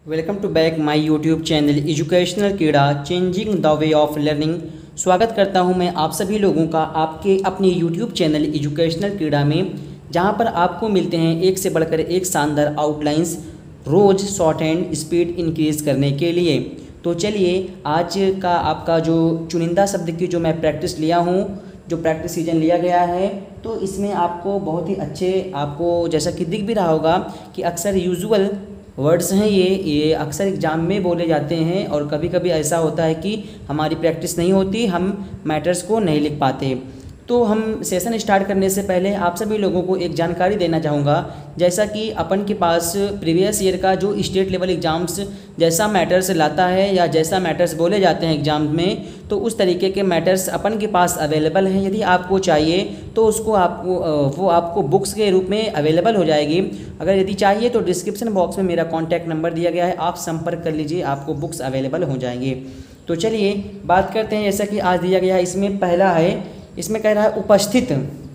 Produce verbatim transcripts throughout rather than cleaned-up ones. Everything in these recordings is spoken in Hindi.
Welcome to back my YouTube channel educational कीड़ा changing the way of learning. स्वागत करता हूं मैं आप सभी लोगों का आपके अपने यूट्यूब चैनल एजुकेशनल कीड़ा में, जहां पर आपको मिलते हैं एक से बढ़कर एक शानदार आउटलाइंस रोज़ शॉर्ट हैंड स्पीड इंक्रीज़ करने के लिए। तो चलिए आज का आपका जो चुनिंदा शब्द की जो मैं प्रैक्टिस लिया हूँ, जो प्रैक्टिस सीजन लिया गया है, तो इसमें आपको बहुत ही अच्छे आपको जैसा कि दिख भी रहा होगा कि अक्सर यूजुअल वर्ड्स हैं ये ये अक्सर एग्ज़ाम में बोले जाते हैं और कभी कभी ऐसा होता है कि हमारी प्रैक्टिस नहीं होती, हम मैटर्स को नहीं लिख पाते। तो हम सेशन स्टार्ट करने से पहले आप सभी लोगों को एक जानकारी देना चाहूँगा, जैसा कि अपन के पास प्रीवियस ईयर का जो स्टेट लेवल एग्ज़ाम्स जैसा मैटर्स लाता है या जैसा मैटर्स बोले जाते हैं एग्ज़ाम में, तो उस तरीके के मैटर्स अपन के पास अवेलेबल हैं। यदि आपको चाहिए तो उसको आपको वो आपको बुक्स के रूप में अवेलेबल हो जाएगी। अगर यदि चाहिए तो डिस्क्रिप्शन बॉक्स में मेरा कॉन्टैक्ट नंबर दिया गया है, आप संपर्क कर लीजिए, आपको बुक्स अवेलेबल हो जाएंगे। तो चलिए बात करते हैं, जैसा कि आज दिया गया है इसमें पहला है, इसमें कह रहा है उपस्थित।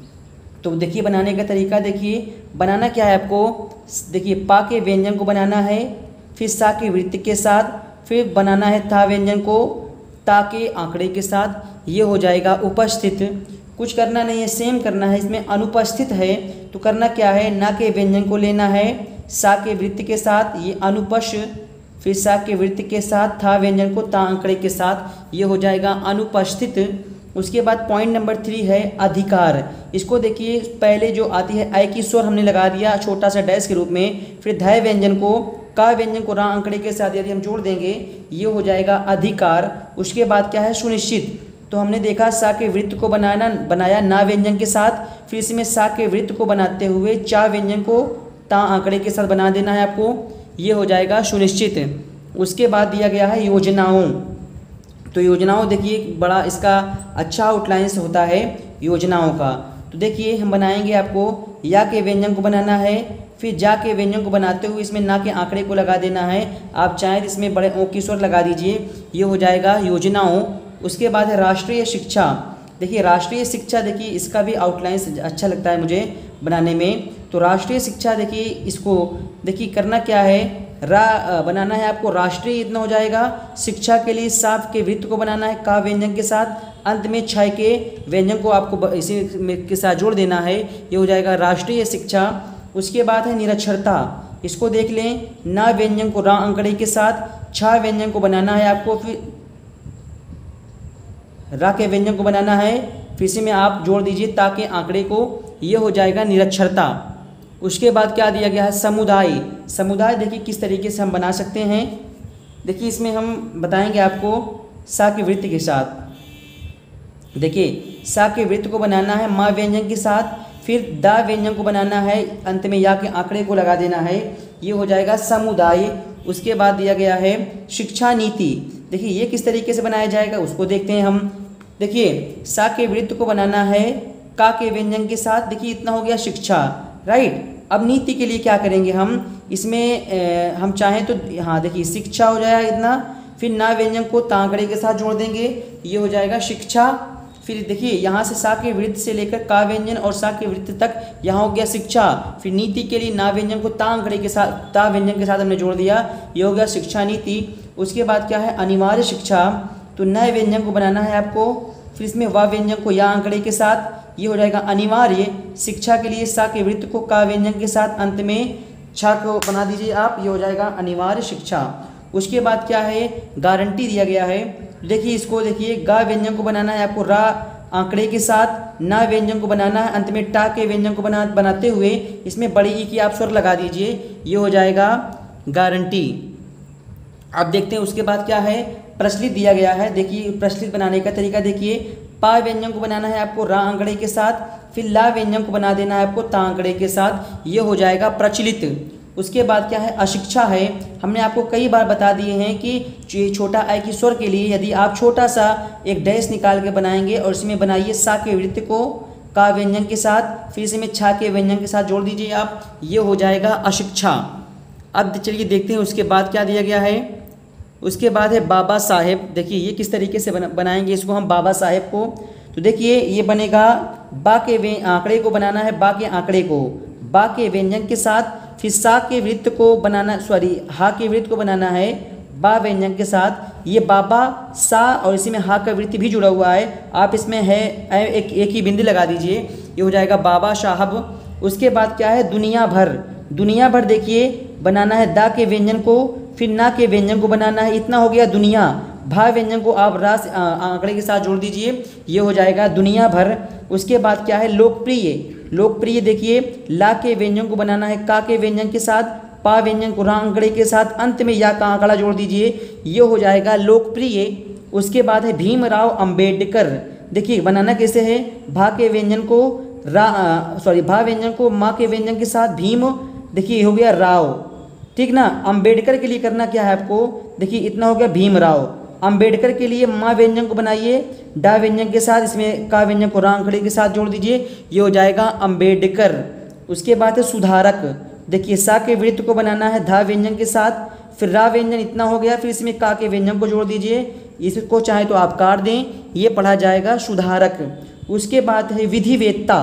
तो देखिए बनाने का तरीका, देखिए बनाना क्या है आपको, देखिए पा के व्यंजन को बनाना है, फिर सा के वृत्त के साथ, फिर बनाना है था व्यंजन को ता के आंकड़े के साथ, ये हो जाएगा उपस्थित। कुछ करना नहीं है, सेम करना है। इसमें अनुपस्थित है तो करना क्या है, ना के व्यंजन को लेना है सा के वृत्त के साथ, ये अनुपश, फिर सा के वृत्त के साथ था व्यंजन को ता आंकड़े के साथ, ये हो जाएगा अनुपस्थित। उसके बाद पॉइंट नंबर थ्री है अधिकार। इसको देखिए पहले जो आती है ऐ की स्वर हमने लगा दिया छोटा सा डैश के रूप में, फिर धय व्यंजन को का व्यंजन को रा आंकड़े के साथ यदि हम जोड़ देंगे ये हो जाएगा अधिकार। उसके बाद क्या है सुनिश्चित। तो हमने देखा सा के वृत्त को बनाना बनाया ना व्यंजन के साथ, फिर इसमें सा के वृत्त को बनाते हुए चा व्यंजन को ता आंकड़े के साथ बना देना है आपको, ये हो जाएगा सुनिश्चित। उसके बाद दिया गया है योजनाओं। तो योजनाओं देखिए बड़ा इसका अच्छा आउटलाइंस होता है योजनाओं का। तो देखिए हम बनाएंगे, आपको या के व्यंजन को बनाना है, फिर जा के व्यंजन को बनाते हुए इसमें ना के आंकड़े को लगा देना है। आप चाहें तो इसमें बड़े ओ की स्वर लगा दीजिए, ये हो जाएगा योजनाओं। उसके बाद है राष्ट्रीय शिक्षा। देखिए राष्ट्रीय शिक्षा, देखिए इसका भी आउटलाइंस अच्छा लगता है मुझे बनाने में। तो राष्ट्रीय शिक्षा देखिए इसको देखिए करना क्या है, रा बनाना है आपको राष्ट्रीय, इतना हो जाएगा। शिक्षा के लिए साफ के वृत्त को बनाना है का व्यंजन के साथ, अंत में छय के व्यंजन को आपको इसी के साथ जोड़ देना है, ये हो जाएगा राष्ट्रीय शिक्षा। उसके बाद है निरक्षरता। इसको देख लें, ना व्यंजन को रा आंकड़े के साथ छा व्यंजन को बनाना है आपको, फिर रा के व्यंजन को बनाना है, फिर इसी में आप जोड़ दीजिए ता के आंकड़े को, ये हो जाएगा निरक्षरता। उसके बाद क्या दिया गया है समुदाय। समुदाय देखिए किस तरीके से हम बना सकते हैं, देखिए इसमें हम बताएंगे आपको सा के वृत्त के साथ। देखिए सा के वृत्त को बनाना है मा व्यंजन के साथ, फिर दा व्यंजन को बनाना है, अंत में या के आंकड़े को लगा देना है, ये हो जाएगा समुदाय। उसके बाद दिया गया है शिक्षा नीति। देखिए ये किस तरीके से बनाया जाएगा उसको देखते हैं हम। देखिए सा के वृत्त को बनाना है का के व्यंजन के साथ, देखिए इतना हो गया शिक्षा, राइट। अब नीति के लिए क्या करेंगे हम, इसमें ए, हम चाहें तो हाँ देखिए शिक्षा हो जाएगा इतना, फिर ना व्यंजन को तांकड़े के साथ जोड़ देंगे, ये हो जाएगा शिक्षा। फिर देखिए यहाँ से सा के वृत्त से लेकर का व्यंजन और सा के वृत्त तक यहाँ हो गया शिक्षा। फिर नीति के लिए ना व्यंजन को तांकड़े के साथ ता व्यंजन के साथ हमने जोड़ दिया, ये हो गया शिक्षा नीति। उसके बाद क्या है अनिवार्य शिक्षा। तो नए व्यंजन को बनाना है आपको, फिर इसमें वा व्यंजन को या आंकड़े के साथ, ये हो जाएगा अनिवार्य शिक्षा के लिए सा के वृत्त को का व्यंजन के साथ, अंत में छा को बना दीजिए आप, ये हो जाएगा अनिवार्य शिक्षा। उसके बाद क्या है गारंटी दिया गया है। देखिए इसको देखिए गा व्यंजन को बनाना है आपको रा आंकड़े के साथ, ना व्यंजन को बनाना है, अंत में टा के व्यंजन को बना बनाते हुए इसमें बड़ी ई की आप स्वर लगा दीजिए, ये हो जाएगा गारंटी। अब देखते हैं उसके बाद क्या है प्रचलित दिया गया है। देखिए प्रचलित बनाने का तरीका देखिए, पा व्यंजन को बनाना है आपको रा आंकड़े के साथ, फिर ला व्यंजन को बना देना है आपको ता आंकड़े के साथ, ये हो जाएगा प्रचलित। उसके बाद क्या है अशिक्षा है। हमने आपको कई बार बता दिए हैं कि छोटा ऐ की स्वर के लिए यदि आप छोटा सा एक डैश निकाल के बनाएंगे और इसमें बनाइए सा के वृत्त को का व्यंजन के साथ, फिर इसमें छा के व्यंजन के साथ जोड़ दीजिए आप, ये हो जाएगा अशिक्षा। अब चलिए देखते हैं उसके बाद क्या दिया गया है। उसके बाद है बाबा साहेब। देखिए ये किस तरीके से बना, बनाएंगे इसको हम बाबा साहेब को। तो देखिए ये बनेगा बा के वे आंकड़े को बनाना है, बा के आंकड़े को बा के व्यंजन के साथ, फिर सा के वृत्त को बनाना, सॉरी हा के वृत्त को बनाना है बा व्यंजन के साथ। ये बाबा सा और इसी में हा का वृत्त भी जुड़ा हुआ है, आप इसमें है एक एक ही बिंदी लगा दीजिए, ये हो जाएगा बाबा साहब। उसके बाद क्या है दुनिया भर, दुनिया भर देखिए बनाना है दा के व्यंजन को, फिर ना के व्यंजन को बनाना है, इतना हो गया दुनिया। भा व्यंजन को आप रास आंकड़े के साथ जोड़ दीजिए, ये हो जाएगा दुनिया भर। उसके बाद क्या है लोकप्रिय, लोकप्रिय देखिए ला के व्यंजन को बनाना है का के व्यंजन के साथ, पा व्यंजन को रा आंकड़े के साथ, अंत में या का आंकड़ा जोड़ दीजिए, ये हो जाएगा लोकप्रिय। उसके बाद है भीमराव अंबेडकर, देखिए बनाना कैसे है भा के व्यंजन को रा सॉरी भा व्यंजन को माँ के व्यंजन के साथ भीम, देखिए हो गया राव, ठीक ना। अंबेडकर के लिए करना क्या है आपको, देखिए इतना हो गया भीमराव। अंबेडकर के लिए माँ व्यंजन को बनाइए डा व्यंजन के साथ, इसमें का व्यंजन को रा आंकड़े के साथ जोड़ दीजिए, ये हो जाएगा अंबेडकर। उसके बाद है सुधारक, देखिए सा के वृत्त को बनाना है धा व्यंजन के साथ, फिर रा व्यंजन इतना हो गया, फिर इसमें का के व्यंजन को जोड़ दीजिए, इसको चाहे तो आप काट दें, ये पढ़ा जाएगा सुधारक। उसके बाद है विधिवेत्ता,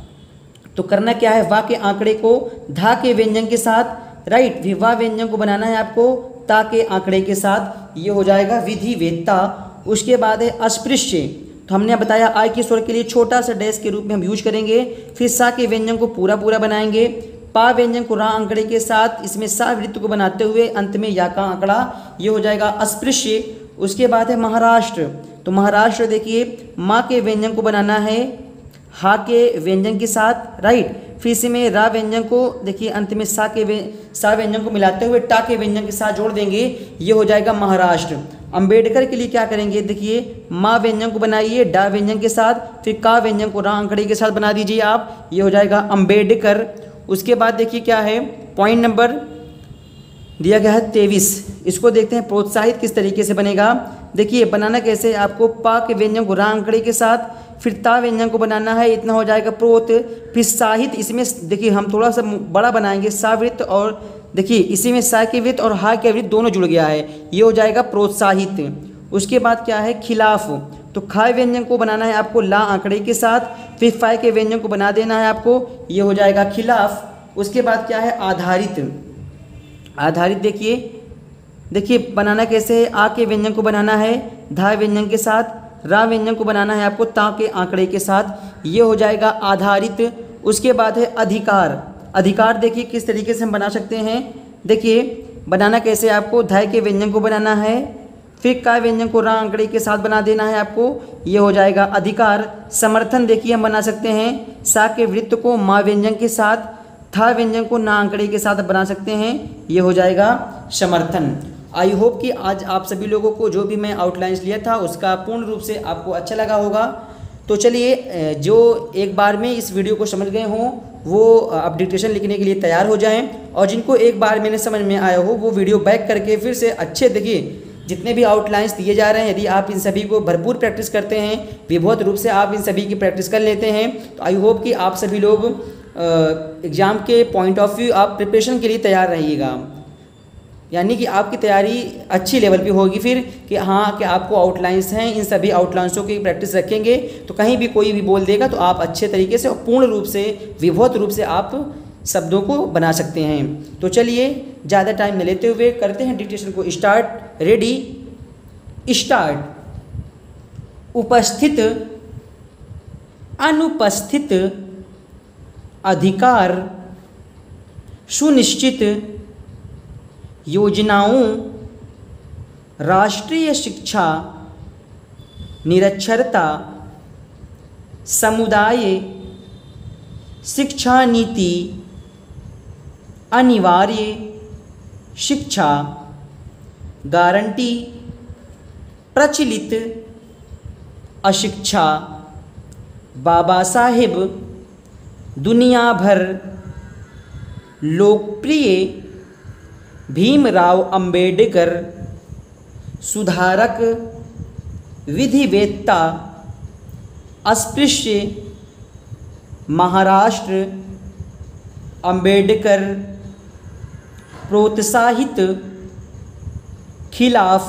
तो करना क्या है वा के आंकड़े को धा के व्यंजन के साथ, राइट, विवाह व्यंजन को बनाना है आपको ता के आंकड़े के साथ, ये हो जाएगा विधिवेत्ता। उसके बाद है अस्पृश्य, तो हमने बताया आय के स्वर के लिए छोटा सा डैश के रूप में हम यूज करेंगे, फिर सा के व्यंजन को पूरा पूरा बनाएंगे, पा व्यंजन को रा आंकड़े के साथ, इसमें सा वृत्त को बनाते हुए अंत में या का आंकड़ा, ये हो जाएगा अस्पृश्य। उसके बाद है महाराष्ट्र, तो महाराष्ट्र देखिए माँ के व्यंजन को बनाना है हा के व्यंजन के साथ, राइट, फिर इसी में रा व्यंजन को देखिए अंत में सा के सा व्यंजन को मिलाते हुए टा के व्यंजन के साथ जोड़ देंगे, ये हो जाएगा महाराष्ट्र। अंबेडकर के लिए क्या करेंगे, देखिए माँ व्यंजन को बनाइए डा व्यंजन के साथ, फिर का व्यंजन को रा आंकड़े के साथ बना दीजिए आप, ये हो जाएगा अंबेडकर। उसके बाद देखिए क्या है पॉइंट नंबर दिया गया है तेईस, इसको देखते हैं प्रोत्साहित किस तरीके से बनेगा। देखिए बनाना कैसे, आपको पा के व्यंजन को रा आंकड़े के साथ, फिर ता व्यंजन को बनाना है, इतना हो जाएगा प्रोत, फिर साहित, इसमें देखिए हम थोड़ा सा बड़ा बनाएंगे सा वृत्त, और देखिए इसी में सा के वृत्त और हा के वृत्त दोनों जुड़ गया है, ये हो जाएगा प्रोत्साहित। उसके बाद क्या है खिलाफ, तो खा व्यंजन को बनाना है आपको ला आंकड़े के साथ, फिर फाय के व्यंजन को बना देना है आपको, ये हो जाएगा खिलाफ। उसके बाद क्या है आधारित, आधारित देखिए देखिए बनाना कैसे है, आ के व्यंजन को बनाना है धा व्यंजन के साथ, रा व्यंजन को बनाना है आपको ता के आंकड़े के साथ, ये हो जाएगा आधारित। उसके बाद है अधिकार, अधिकार देखिए किस तरीके से हम बना सकते हैं, देखिए बनाना कैसे, आपको धाय के व्यंजन को बनाना है, फिर का व्यंजन को रा आंकड़े के साथ बना देना है आपको, ये हो जाएगा अधिकार। समर्थन देखिए हम बना सकते हैं सा के वृत्त को माँ व्यंजन के साथ, था व्यंजन को ना आंकड़े के साथ बना सकते हैं, ये हो जाएगा समर्थन। आई होप कि आज आप सभी लोगों को जो भी मैं आउटलाइंस लिया था उसका पूर्ण रूप से आपको अच्छा लगा होगा। तो चलिए जो एक बार में इस वीडियो को समझ गए हों वो अब डिक्टेशन लिखने के लिए तैयार हो जाएं, और जिनको एक बार मैंने समझ में आया हो वो वीडियो बैक करके फिर से अच्छे देखिए जितने भी आउटलाइंस दिए जा रहे हैं, यदि आप इन सभी को भरपूर प्रैक्टिस करते हैं, विधिवत रूप से आप इन सभी की प्रैक्टिस कर लेते हैं, तो आई होप कि आप सभी लोग एग्ज़ाम के पॉइंट ऑफ व्यू आप प्रिपरेशन के लिए तैयार रहिएगा, यानी कि आपकी तैयारी अच्छी लेवल पे होगी फिर कि हाँ कि आपको आउटलाइंस हैं, इन सभी आउटलाइंसों की प्रैक्टिस रखेंगे तो कहीं भी कोई भी बोल देगा तो आप अच्छे तरीके से और पूर्ण रूप से विधिवत रूप से आप शब्दों को बना सकते हैं। तो चलिए ज़्यादा टाइम न लेते हुए करते हैं डिक्टेशन को स्टार्ट। Ready start. उपस्थित, अनुपस्थित, अधिकार, सुनिश्चित, योजनाओं, राष्ट्रीय शिक्षा, निरक्षरता, समुदाय, शिक्षा नीति, अनिवार्य, शिक्षा, गारंटी, प्रचलित, अशिक्षा, बाबा साहेब, दुनिया भर, लोकप्रिय, भीमराव अंबेडकर, सुधारक, विधिवेत्ता, अस्पृश्य, महाराष्ट्र, अंबेडकर, प्रोत्साहित, खिलाफ,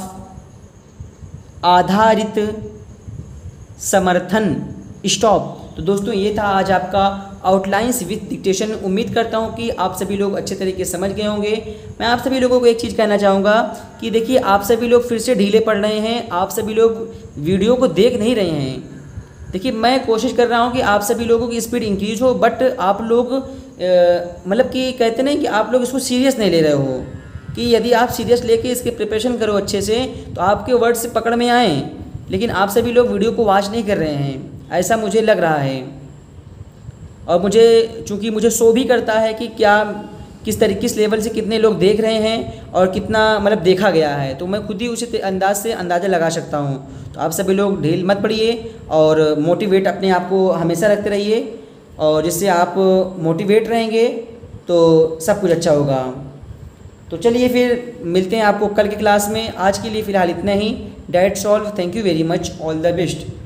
आधारित, समर्थन। स्टॉप। तो दोस्तों ये था आज आपका आउटलाइंस विथ डिक्टेशन। उम्मीद करता हूँ कि आप सभी लोग अच्छे तरीके से समझ गए होंगे। मैं आप सभी लोगों को एक चीज़ कहना चाहूँगा कि देखिए, आप सभी लोग फिर से ढीले पड़ रहे हैं, आप सभी लोग वीडियो को देख नहीं रहे हैं। देखिए, मैं कोशिश कर रहा हूँ कि आप सभी लोगों की स्पीड इंक्रीज हो, बट आप लोग मतलब कि कहते नहीं कि आप लोग इसको सीरियस नहीं ले रहे हो, कि यदि आप सीरियस लेके इसके प्रिपरेशन करो अच्छे से तो आपके वर्ड्स पकड़ में आएँ, लेकिन आप सभी लोग वीडियो को वॉच नहीं कर रहे हैं, ऐसा मुझे लग रहा है। और मुझे चूँकि मुझे शो भी करता है कि क्या किस तरीके किस लेवल से कितने लोग देख रहे हैं और कितना मतलब देखा गया है, तो मैं खुद ही उसी अंदाज से अंदाज़ा लगा सकता हूँ। तो आप सभी लोग ढील मत पड़िए और मोटिवेट अपने आप को हमेशा रखते रहिए, और जिससे आप मोटिवेट रहेंगे तो सब कुछ अच्छा होगा। तो चलिए फिर मिलते हैं आपको कल की क्लास में। आज के लिए फ़िलहाल इतना ही। That's all, thank you very much, all the best.